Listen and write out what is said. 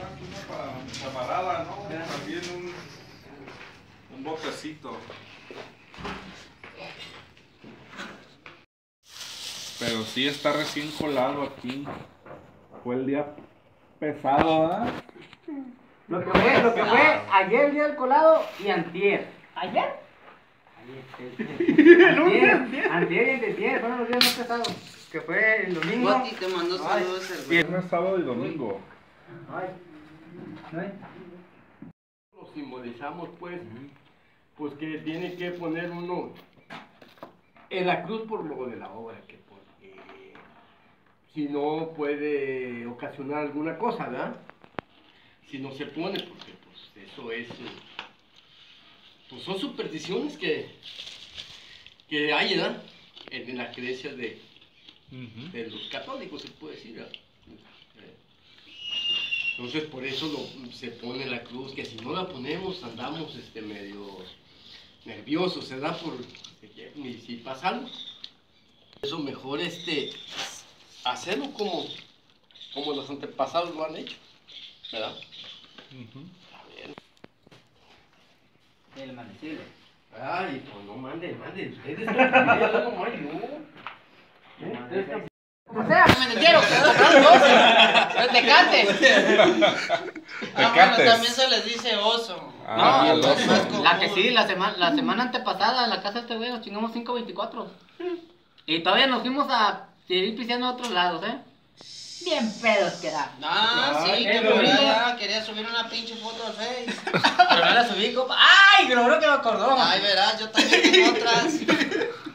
Una camarada, ¿no? También un botecito. Pero sí está recién colado aquí. Fue el día pesado, ¿verdad? Lo que fue ayer el día del colado y antier. ¿Ayer? Antier y antier fueron los días más pesados. Que fue el domingo. Guati te mandó saludos el güey. Viernes, sábado y domingo. Lo simbolizamos pues que tiene que poner uno en la cruz por lo de la obra, que porque si no puede ocasionar alguna cosa, ¿verdad? Si no se pone, porque pues eso es, pues son supersticiones que hay, ¿verdad? En la creencia de los católicos, se puede decir, ¿verdad? Entonces por eso se pone la cruz, que si no la ponemos andamos medio nerviosos, ¿verdad? Y si pasa algo. Eso mejor hacerlo como los antepasados lo han hecho, ¿verdad? A ver. El amanecido. Ay, pues no manden ustedes, no nomás yo. O sea, me entendieron. Tecates. Bueno, también se les dice oso. Ah, No, el es más oso. común. La que sí, la semana antepasada en la casa de este güey nos chingamos 5.24. Y todavía nos fuimos a seguir pisteando a otros lados, ¿eh? Bien pedos queda. Ah, sí, que por allá quería subir una pinche foto al Face. Pero no la subí, compa. ¡Ay! Creo que me acordó. Ay, verás, yo también tengo otras.